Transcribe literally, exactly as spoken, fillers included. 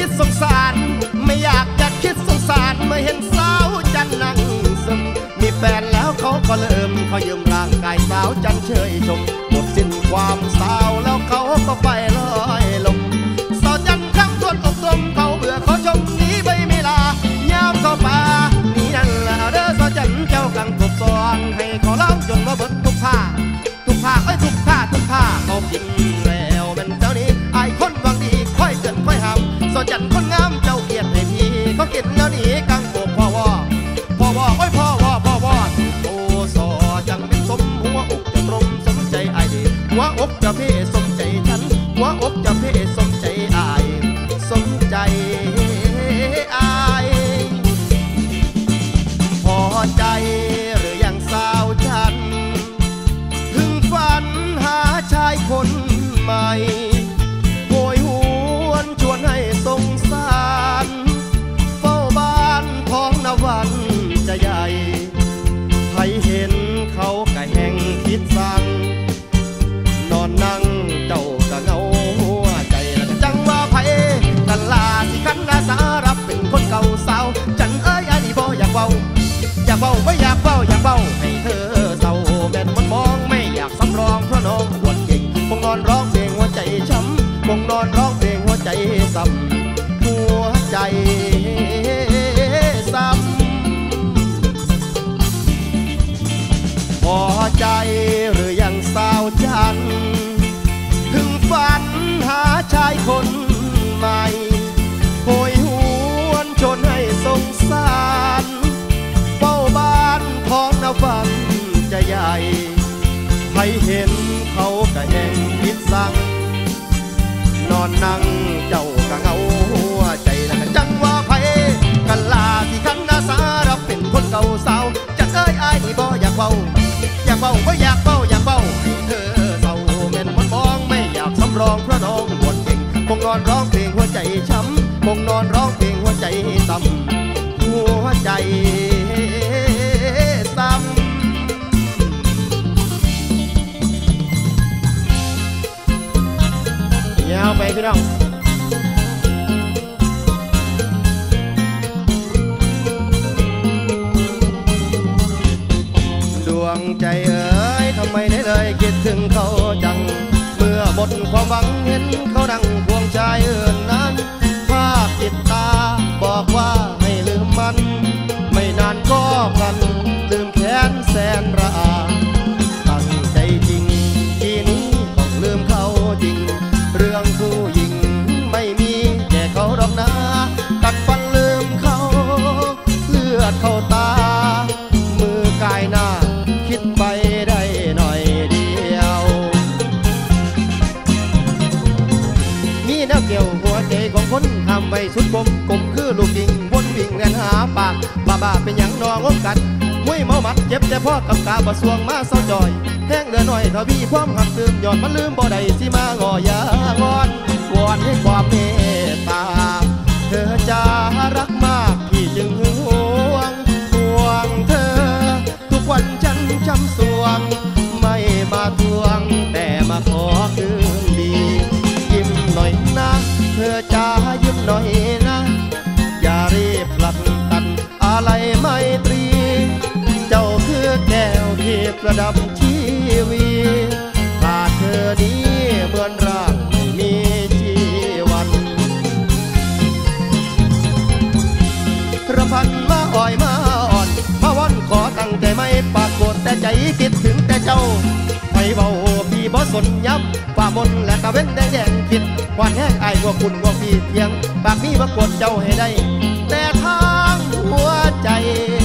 ดสงสารไม่อยากจะคิดสงสารเมื่อเห็นสาวจันนั่งซึมมีแฟนแล้วเขาก็เริ่มเขายืมร่างกายสาวจันเชยชมหมดสิ้นความสาวแล้วเขาก็ไปลอยลงสาวจันครั้งทวนอกกลมเขาเบื่อเขาชมนี้ใบไม่ลายามเข้าป่านี่นั่นแหละเด้อสาวจันเจ้ากังกบซองให้เขาเล่าจนว่าเบิดทุกผ้าทุกผ้าไอ้ทุกผ้าทุกผ้าเขากินแล้วมันเจ้านี้ไอ้คนหวังดีค่อยเกินค่อยห้ามสาวจันคนงามเจ้าเกียรติให้พี่เขากินแล้วนี่กังกบพ่อวอพ่อวอโอ้ยพ่อวอพ่อวอโอ้สอจังเป็นสมหัวอกจะตรงสมใจไอ้ดีหัวอกจะเพ่สมใจฉันหัวอกจะเพ่สมใจไอ้สมใจไอ้พอใจหรือยังสาวฉันถึงฝันหาชายคนใหม่โหยหวนชวนให้สงสารเฝ้าบ้านท้องนาวันจะใหญ่ใครเห็นเขาก็แห่งคิดสั่งนอนนั่งเจ้าก็เงาหัวใจจังว่าไผกันลาสิคันอาสารับเป็นคนเก่าสาวจันเอ้ยอันนี้บ่อยากเบาอยากเบาไม่อยากเบาอยากเบาให้เธอเศร้าแม่นมันมองไม่อยากสำรองเพราะน้องปวดเก่งคงนอนร้องเพลงหัวใจช้ำคงนอนร้องเพลงหัวใจซ้ำหัวใจซ้ำพอใจหรือยังสาวจันถึงฝันหาชายคนใหม่โหยหวนชนให้สงสารเฝ้าบ้านท้องนาฟังจะใหญ่ใครเห็นเขาก็แห่งคิดสั่งนอนนั่งเจ้าก็เงาหัวใจแล้วจังว่าไผกันลาที่คันอาสารับเป็นคนเก่าสาวจันเอ้ยอ้ายนี่บ่อยากเบาอยากเบาไม่อยากเบาอยากเบาให้เธอเศร้าแม่นมันมองไม่อยากสำรองเพราะน้องปวดเก่งคงนอนร้องเพลงหัวใจช้ำคงนอนร้องเพลงหัวใจซ้ำหัวใจซ้ำยาวไปพี่น้องดวงใจเอ๋ยทำไมได้เลยคิดถึงเขาจังเมื่อหมดความหวังเห็นเขาดังพวงชายอื่นนั้นภาพติดตาบอกว่าให้ลืมมันไม่นานก็พลันลืมแค้นแสนระอาตั้งใจจริงทีนี้ต้องลืมเขาจริงเรื่องผู้หญิงไม่มีแก่เขาดอกนะกัดฟันลืมเขาเลือดเข้าตามือกายหน้าคิดไปได้หน่อยเดียวมีแนวเกี่ยวหัวใจของคนทำไว้สุดกลมกลมคือลูกยิงวนวิ่งเรียนหาปากบ้าบ้าเป็นอย่างนองงกันมวยเมามัดเจ็บแต่พ่อกับกาบะสวงมาเศร้าจอยแห้งเดือหน่อยทวีความหักลืมหย่อนมันลืมบ่ได้สิมางอยางอนวอนให้ความเมตตาเธอจะรักมากพี่จึงห่วงห่วงเธอทุกวันฉันช้ำสวงไม่มาทวงแต่มาขอคืนดียิ้มหน่อยนะเธอจะยิ้มหน่อยนะอย่ารีบผลักตันอะไรไม่ตรีเจ้าคือแก้วที่ประดับชีวีขาดเธอนี้เหมือนร่างไม่มีชีวันระพันมาอ่อยมาอ่อนมาวันขอตั้งใจไม่ปากโกรธแต่ใจคิดถึงแต่เจ้าไปเบาพี่บ่สนย้ำฝ่ามนและกะเว้นแดงแดงคิดหวานแห้งไอ้ว่าคุณว่าพี่เพียงปากนี้ว่ากดเจ้าให้ได้แต่ทางหัวใจ